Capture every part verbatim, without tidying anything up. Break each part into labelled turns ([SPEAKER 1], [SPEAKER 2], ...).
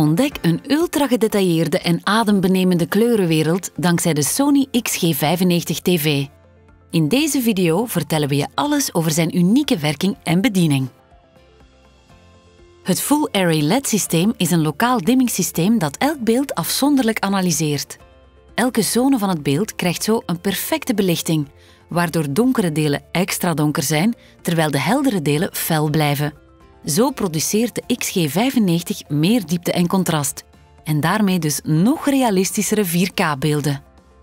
[SPEAKER 1] Ontdek een ultra gedetailleerde en adembenemende kleurenwereld dankzij de Sony X G vijfennegentig T V. In deze video vertellen we je alles over zijn unieke werking en bediening. Het Full Array L E D-systeem is een lokaal dimmingssysteem dat elk beeld afzonderlijk analyseert. Elke zone van het beeld krijgt zo een perfecte belichting, waardoor donkere delen extra donker zijn, terwijl de heldere delen fel blijven. Zo produceert de X G vijfennegentig meer diepte en contrast, en daarmee dus nog realistischere vier K-beelden.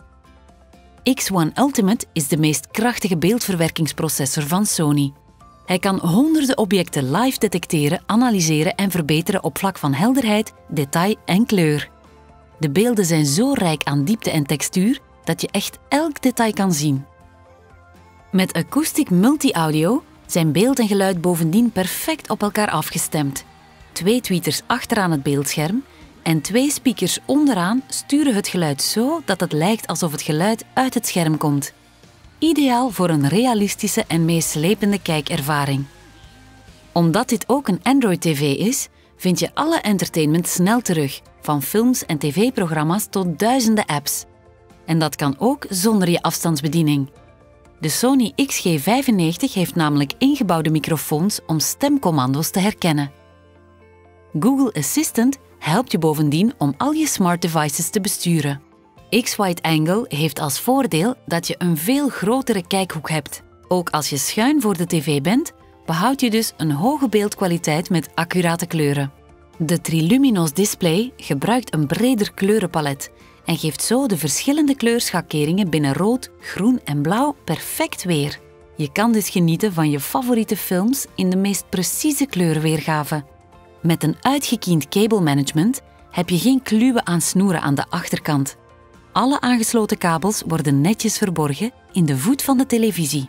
[SPEAKER 1] X one Ultimate is de meest krachtige beeldverwerkingsprocessor van Sony. Hij kan honderden objecten live detecteren, analyseren en verbeteren op vlak van helderheid, detail en kleur. De beelden zijn zo rijk aan diepte en textuur dat je echt elk detail kan zien. Met Acoustic Multi-Audio zijn beeld en geluid bovendien perfect op elkaar afgestemd. Twee tweeters achteraan het beeldscherm en twee speakers onderaan sturen het geluid zo dat het lijkt alsof het geluid uit het scherm komt. Ideaal voor een realistische en meeslepende kijkervaring. Omdat dit ook een Android T V is, vind je alle entertainment snel terug, van films en tv-programma's tot duizenden apps. En dat kan ook zonder je afstandsbediening. De Sony X G vijfennegentig heeft namelijk ingebouwde microfoons om stemcommando's te herkennen. Google Assistant helpt je bovendien om al je smart devices te besturen. X-Wide Angle heeft als voordeel dat je een veel grotere kijkhoek hebt. Ook als je schuin voor de tv bent, behoud je dus een hoge beeldkwaliteit met accurate kleuren. De Triluminos display gebruikt een breder kleurenpalet en geeft zo de verschillende kleurschakeringen binnen rood, groen en blauw perfect weer. Je kan dus genieten van je favoriete films in de meest precieze kleurenweergave. Met een uitgekiend cable management heb je geen kluwen aan snoeren aan de achterkant. Alle aangesloten kabels worden netjes verborgen in de voet van de televisie.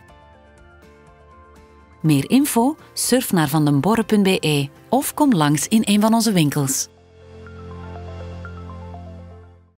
[SPEAKER 1] Meer info? Surf naar vandenborre punt be of kom langs in een van onze winkels.